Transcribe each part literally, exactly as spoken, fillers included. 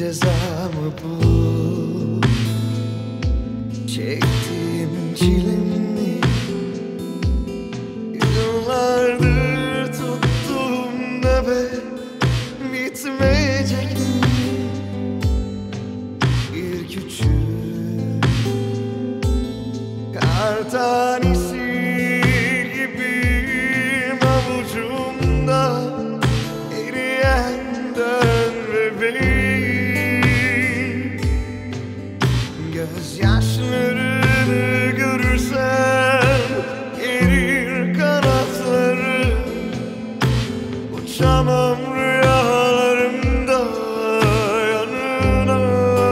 ceza mı bu? Çektiğim çile mi? Yıllardır tuttum nöbet bitmeyecek mi? Bir küçük kar tanesi gibiyim avucumda, eriyenden bebeğim. Gözyaşlarını görürsen erir kanatları, uçamam rüyalarımda yanına.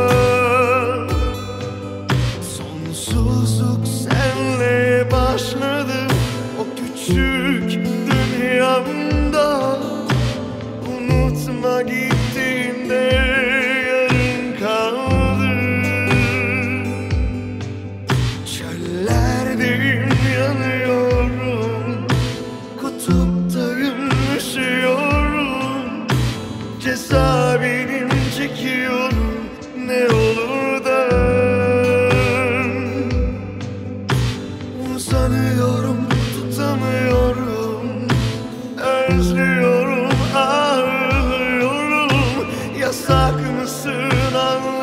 Sonsuzluk senle başladı o küçük dünyamda. Unutma gittiğinde yarın kaldı. Çöllerdeyim, yanıyorum, kutuptayım, üşüyorum. Ceza benim, çekiyorum, ne olur dön. Uzanıyorum, tutamıyorum, özlüyorum, ağlıyorum. Yasak mısın anlamıyorum.